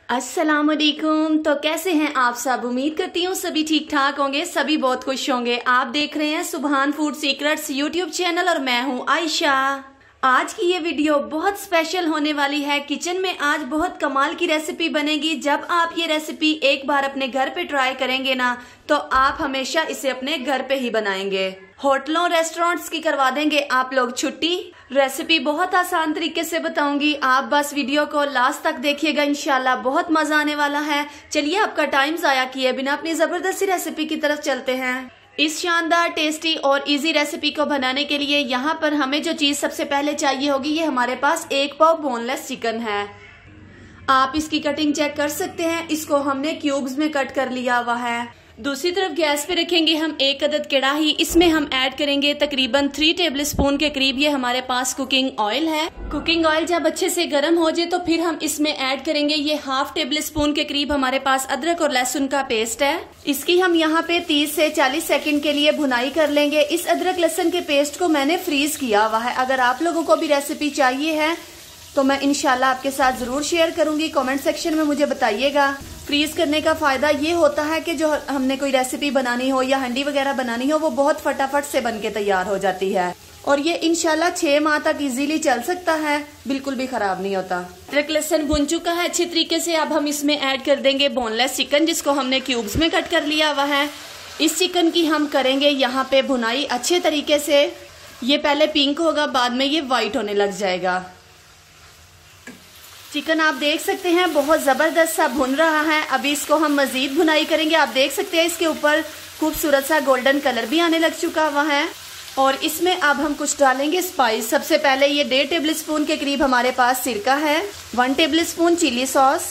अस्सलामुअलैकुम। तो कैसे हैं आप सब? उम्मीद करती हूँ सभी ठीक ठाक होंगे, सभी बहुत खुश होंगे। आप देख रहे हैं सुभान फूड सीक्रेट्स यूट्यूब चैनल और मैं हूँ आयशा। आज की ये वीडियो बहुत स्पेशल होने वाली है। किचन में आज बहुत कमाल की रेसिपी बनेगी। जब आप ये रेसिपी एक बार अपने घर पे ट्राई करेंगे ना, तो आप हमेशा इसे अपने घर पे ही बनाएंगे। होटलों रेस्टोरेंट्स की करवा देंगे आप लोग छुट्टी। रेसिपी बहुत आसान तरीके से बताऊंगी, आप बस वीडियो को लास्ट तक देखिएगा, इंशाल्लाह बहुत मजा आने वाला है। चलिए आपका टाइम जाया किए बिना अपनी जबरदस्ती रेसिपी की तरफ चलते हैं। इस शानदार टेस्टी और इजी रेसिपी को बनाने के लिए यहाँ पर हमें जो चीज सबसे पहले चाहिए होगी, ये हमारे पास 1 पाव बोनलेस चिकन है। आप इसकी कटिंग चेक कर सकते हैं, इसको हमने क्यूब्स में कट कर लिया हुआ है। दूसरी तरफ गैस पे रखेंगे हम 1 अदद कढ़ाई। इसमें हम ऐड करेंगे तकरीबन 3 टेबल स्पून के करीब ये हमारे पास कुकिंग ऑयल है। कुकिंग ऑयल जब अच्छे से गर्म हो जाए तो फिर हम इसमें ऐड करेंगे ये 1/2 टेबल स्पून के करीब हमारे पास अदरक और लहसुन का पेस्ट है। इसकी हम यहाँ पे 30 से 40 सेकंड के लिए भुनाई कर लेंगे। इस अदरक लहसुन के पेस्ट को मैंने फ्रीज किया हुआ है। अगर आप लोगों को भी रेसिपी चाहिए है तो मैं इंशाल्लाह आपके साथ जरूर शेयर करूंगी। कमेंट सेक्शन में मुझे बताइएगा। फ्रीज करने का फायदा ये होता है कि जो हमने कोई रेसिपी बनानी हो या हंडी वगैरह बनानी हो, वो बहुत फटाफट से बन के तैयार हो जाती है और ये इंशाल्लाह 6 माह तक इजीली चल सकता है, बिल्कुल भी खराब नहीं होता। अदरक लहसुन भुन चुका है अच्छी तरीके से। अब हम इसमें ऐड कर देंगे बोनलेस चिकन, जिसको हमने क्यूब्स में कट कर लिया हुआ है। इस चिकन की हम करेंगे यहाँ पे भुनाई अच्छे तरीके से। ये पहले पिंक होगा, बाद में ये व्हाइट होने लग जाएगा। चिकन आप देख सकते हैं बहुत जबरदस्त सा भुन रहा है। अभी इसको हम मजीद भुनाई करेंगे। आप देख सकते हैं इसके ऊपर खूबसूरत सा गोल्डन कलर भी आने लग चुका हुआ है। और इसमें अब हम कुछ डालेंगे स्पाइस। सबसे पहले ये 1.5 टेबल स्पून के करीब हमारे पास सिरका है, 1 टेबल स्पून चिली सॉस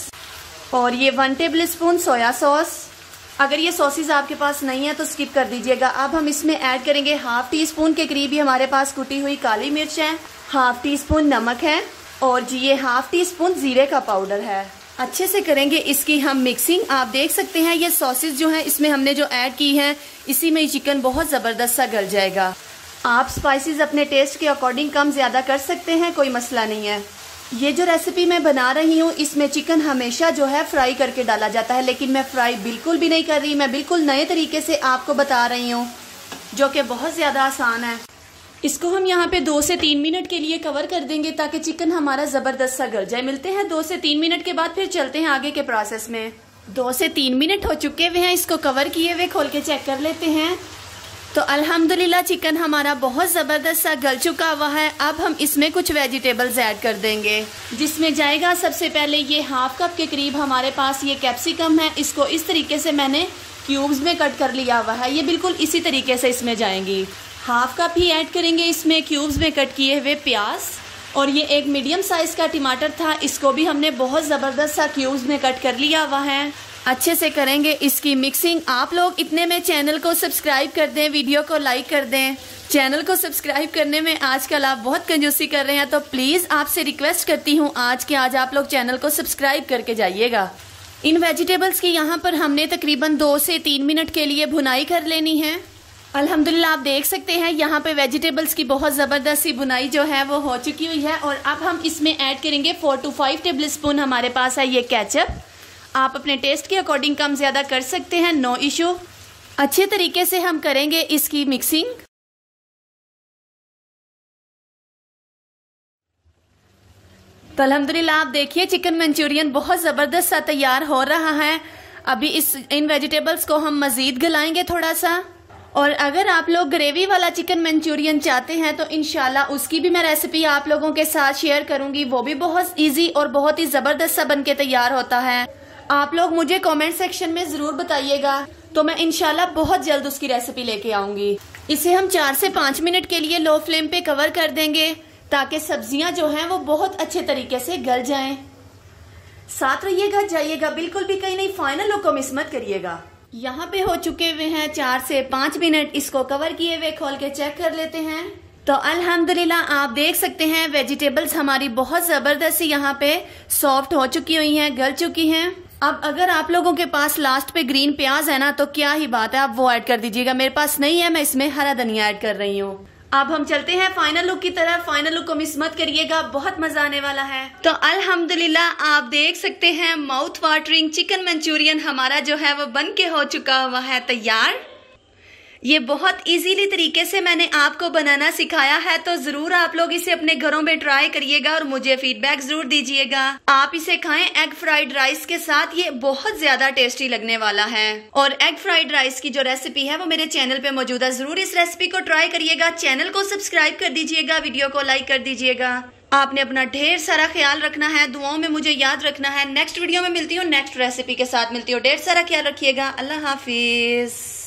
और ये 1 टेबल स्पून सोया सॉस। अगर ये सॉसेज आपके पास नहीं है तो स्किप कर दीजिएगा। अब हम इसमें ऐड करेंगे 1/2 टीस्पून के करीब ही हमारे पास कुटी हुई काली मिर्च है, 1/2 टीस्पून नमक है और जी ये 1/2 टीस्पून जीरे का पाउडर है। अच्छे से करेंगे इसकी हम मिक्सिंग। आप देख सकते हैं ये सॉसेज जो है इसमें हमने जो ऐड की है, इसी में चिकन बहुत जबरदस्त सा गल जाएगा। आप स्पाइसेस अपने टेस्ट के अकॉर्डिंग कम ज्यादा कर सकते हैं, कोई मसला नहीं है। ये जो रेसिपी मैं बना रही हूँ इसमें चिकन हमेशा जो है फ्राई करके डाला जाता है, लेकिन मैं फ्राई बिल्कुल भी नहीं कर रही। मैं बिल्कुल नए तरीके से आपको बता रही हूँ, जो कि बहुत ज्यादा आसान है। इसको हम यहाँ पे 2 से 3 मिनट के लिए कवर कर देंगे ताकि चिकन हमारा जबरदस्त सा गल जाए। मिलते हैं 2 से 3 मिनट के बाद, फिर चलते हैं आगे के प्रोसेस में। 2 से 3 मिनट हो चुके हुए हैं, इसको कवर किए हुए खोल के चेक कर लेते हैं। तो अल्हम्दुलिल्लाह चिकन हमारा बहुत जबरदस्त सा गल चुका हुआ है। अब हम इसमें कुछ वेजिटेबल्स ऐड कर देंगे, जिसमें जाएगा सबसे पहले ये 1/2 कप के करीब हमारे पास ये कैप्सिकम है। इसको इस तरीके से मैंने क्यूब्स में कट कर लिया हुआ है। ये बिल्कुल इसी तरीके से इसमें जाएंगी। 1/2 कप ही ऐड करेंगे इसमें क्यूब्स में कट किए हुए प्याज। और ये एक मीडियम साइज का टमाटर था, इसको भी हमने बहुत जबरदस्त सा क्यूब्स में कट कर लिया हुआ है। अच्छे से करेंगे इसकी मिक्सिंग। आप लोग इतने में चैनल को सब्सक्राइब कर दें, वीडियो को लाइक कर दें। चैनल को सब्सक्राइब करने में आजकल आप बहुत कंजूसी कर रहे हैं, तो प्लीज आपसे रिक्वेस्ट करती हूँ आज के आज आप लोग चैनल को सब्सक्राइब करके जाइएगा। इन वेजिटेबल्स की यहाँ पर हमने तकरीबन 2 से 3 मिनट के लिए भुनाई कर लेनी है। अल्हम्दुलिल्लाह आप देख सकते हैं यहाँ पे वेजिटेबल्स की बहुत ज़बरदस्त सी भुनाई जो है वो हो चुकी हुई है। और अब हम इसमें ऐड करेंगे 4 to 5 टेबल स्पून हमारे पास है ये केचप। आप अपने टेस्ट के अकॉर्डिंग कम ज़्यादा कर सकते हैं, नो इशू। अच्छे तरीके से हम करेंगे इसकी मिक्सिंग। तो अल्हम्दुलिल्लाह आप देखिए चिकन मंचूरियन बहुत ज़बरदस्त सा तैयार हो रहा है। अभी इन वेजिटेबल्स को हम मज़ीद गलाएंगे थोड़ा सा। और अगर आप लोग ग्रेवी वाला चिकन मंचूरियन चाहते हैं तो इंशाल्लाह उसकी भी मैं रेसिपी आप लोगों के साथ शेयर करूंगी। वो भी बहुत इजी और बहुत ही जबरदस्त सा बन के तैयार होता है। आप लोग मुझे कमेंट सेक्शन में जरूर बताइएगा, तो मैं इंशाल्लाह बहुत जल्द उसकी रेसिपी लेके आऊंगी। इसे हम 4 से 5 मिनट के लिए लो फ्लेम पे कवर कर देंगे ताकि सब्जियां जो हैं वो बहुत अच्छे तरीके से गल जाएं। साथ रहिएगा, जाइएगा बिल्कुल भी कहीं नहीं, फाइनल लुक को मिस मत करिएगा। यहाँ पे हो चुके हुए हैं 4 से 5 मिनट। इसको कवर किए हुए खोल के चेक कर लेते हैं। तो अल्हम्दुलिल्लाह आप देख सकते हैं वेजिटेबल्स हमारी बहुत जबरदस्त यहाँ पे सॉफ्ट हो चुकी हुई हैं, गल चुकी हैं। अब अगर आप लोगों के पास लास्ट पे ग्रीन प्याज है ना, तो क्या ही बात है, आप वो ऐड कर दीजिएगा। मेरे पास नहीं है, मैं इसमें हरा धनिया ऐड कर रही हूँ। अब हम चलते हैं फाइनल लुक की तरफ। फाइनल लुक को मिस मत करिएगा, बहुत मजा आने वाला है। तो अल्हम्दुलिल्लाह आप देख सकते हैं माउथ वाटरिंग चिकन मंचूरियन हमारा जो है वो बन के हो चुका हुआ है तैयार। ये बहुत इजीली तरीके से मैंने आपको बनाना सिखाया है, तो जरूर आप लोग इसे अपने घरों में ट्राई करिएगा और मुझे फीडबैक जरूर दीजिएगा। आप इसे खाएं एग फ्राइड राइस के साथ, ये बहुत ज्यादा टेस्टी लगने वाला है। और एग फ्राइड राइस की जो रेसिपी है वो मेरे चैनल पे मौजूद है, जरूर इस रेसिपी को ट्राई करिएगा। चैनल को सब्सक्राइब कर दीजिएगा, वीडियो को लाइक कर दीजिएगा। आपने अपना ढेर सारा ख्याल रखना है, दुआओं में मुझे याद रखना है। नेक्स्ट वीडियो में मिलती हूँ, नेक्स्ट रेसिपी के साथ मिलती हूँ। ढेर सारा ख्याल रखिएगा। अल्लाह हाफिज।